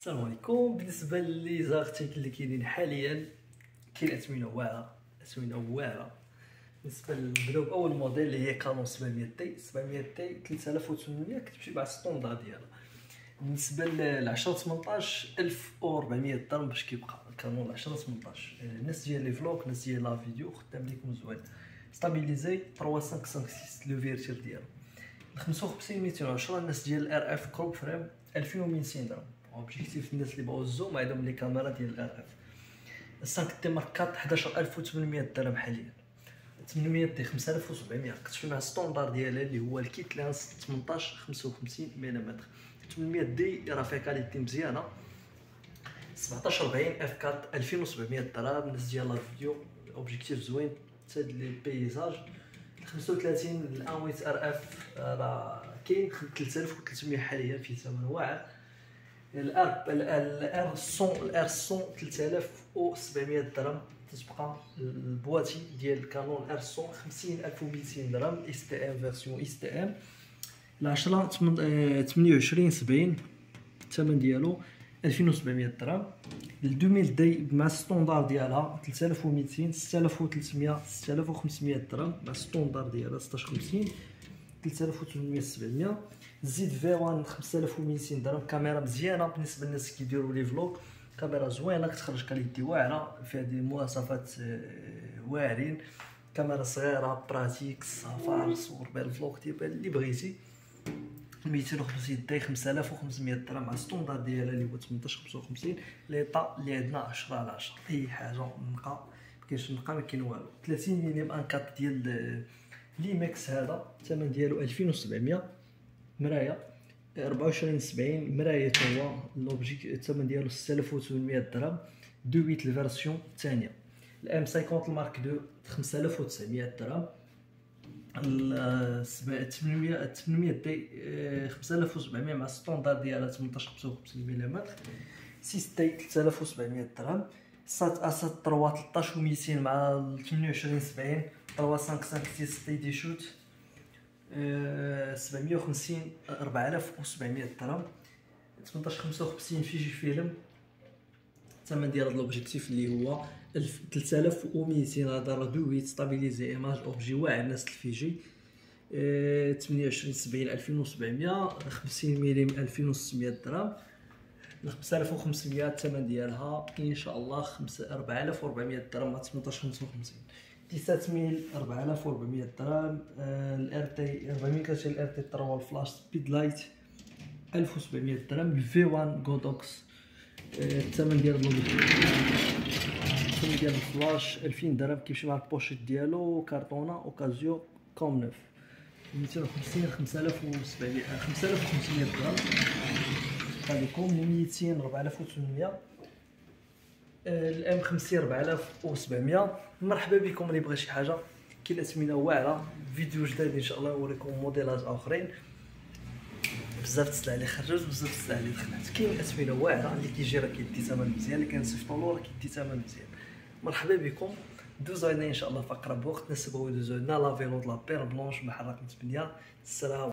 السلام عليكم. بالنسبه لي زارتيكل اللي كاينين حاليا كاين اثمنه واعره. بالنسبه نبداو باول موديل اللي هي كانون 700 تي 3800 كتمشي مع الستوندار ديالها. بالنسبه ل 10 18 1400 درهم باش كيبقى كانون 10 18. الناس ديال لي فلوغ، الناس ديال لا فيديو خدام ليكم زوين. ستابيليزي 3556 لو فيرتير ديالو 55 210. الناس ديال الار اف كروب فريم 2200 درهم. اوبجيكتيف الناس اللي بغاو الزوم عندهم لي كاميرا ديال الار اف. 5 تي مارك 4 11800 درهم حاليا. 800 دي 5700 كتمشي مع الستوندار ديالها اللي هو الكيت لانس 18 55 ملم. 800 دي راه فيها كاليتي مزيانه. 17 40 اف 4 2700 درهم. الناس ديال الفيديو اوبجيكتيف زوين حتى لي بيزاج. 35 الانويت ار اف راه كاين 3300 حاليا في ثمن واعر. الار 100 3700 درهم. تتبقى البواتي ديال كانون ار 100 50200 درهم. اس تي ام فيرسيون اس تي ام. ل 10 28 70 الثمن ديالو 2700 درهم. ل 2000 دي مع الستوندار ديالها 3200 6300 6500 درهم مع الستوندار ديالها 1650 3800 700. زيد في 1 5200 درهم. كاميرا مزيانه بالنسبه للناس اللي كيديروا لي فلوغ. كاميرا زوينه كتخرج كاليتي واعره فيها دي مواصفات واعرين. كاميرا صغيره براتيك سفر صور بها الفلوغ ديال اللي بغيتي. 250 داي 5500 درهم مع الستوندار ديالها اللي هو 18 55. ليطا اللي عندنا 10 على 10. اي حاجه نقا مكاينش نقا ما كاين والو. 30 ملم ان 4 ديال لي ماكس هذا الثمن ديالو 2700. مرايه 24 70 مرايه حتى هو لوبجيك الثمن ديالو 6800 درهم. 28 الفيرسيون الثانيه. الام 50 المارك 2 5900 درهم. 800 دي 5700 مع الستوندار ديالها 18 55 ملم. 6 دي 3700 درهم. سات اسات 3 13200 مع 28 70 3 556 ستي دي شوت 750 4700 درهم. 18 55 فيجي فيلم. الثمن ديال هذا لوبجيكتيف اللي هو 3200. هذا راه دويت ستابيليزي ايماج اوبجي واعر الناس الفيجي. 28 70 2700. 50 ملم 2600 درهم. 5500 الثمن ديالها ان شاء الله 4400 درهم مع 18 55. 19000 4400 درهم. الار تي 400 كاش الار تي 3 فلاش سبيد لايت 1700 درهم. الفي 1 غودوكس الثمن ديال الثمن ديال الفلاش 2000 درهم. كيمشي مع البوشيت ديالو كارطونه اوكازيو كوم نوف. 250 5700 5500 درهم. هذيكم 200 4800. الام 50 4700. مرحبا بكم. اللي بغى شي حاجه كاين اثمنه واعره. فيديو جديد ان شاء الله نوريكم موديلات اخرين. بزاف السلع اللي خرجت بزاف السلع اللي دخلت. كاين اثمنه واعره اللي كيجي راه كيدي ثمن مزيان. اللي كنصيفطوا راه كيدي ثمن مزيان. مرحبا بكم. دوزو عندنا ان شاء الله في اقرب وقت. الناس بغاو يدوزو عندنا لا فيلو د لا بير بلونش محرك 8. السلام.